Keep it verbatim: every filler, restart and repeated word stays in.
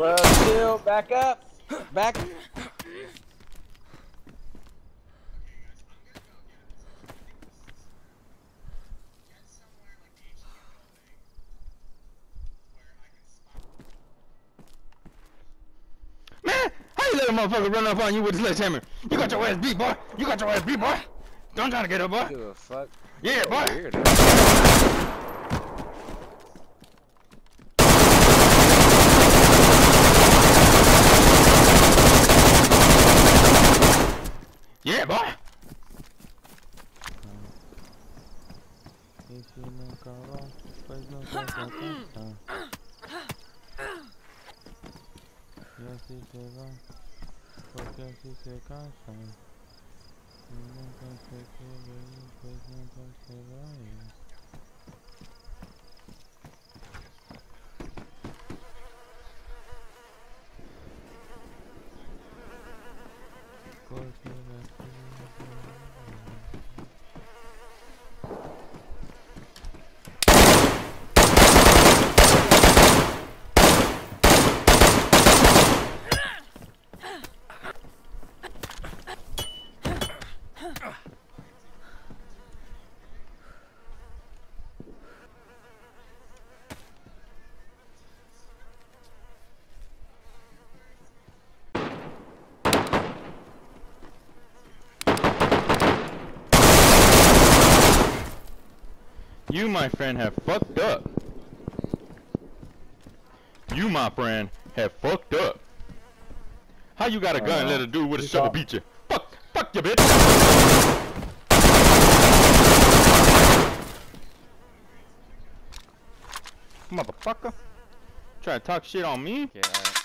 Bro, chill. Back up. Back. Man, how you let a motherfucker run up on you with a sledgehammer? You got your ass beat, boy. You got your ass beat, boy. Don't try to get up, boy. Give a fuck. Yeah, boy. Weird. Yeah, boy. Y así se va, porque así se casa. Y nunca se quiere ir, pues nunca se va a ir. Porque la You, my friend, have fucked up. You, my friend, have fucked up. How you got a gun and let a dude with a shovel beat you? Fuck, fuck you, bitch. Motherfucker. Try to talk shit on me? Yeah, alright.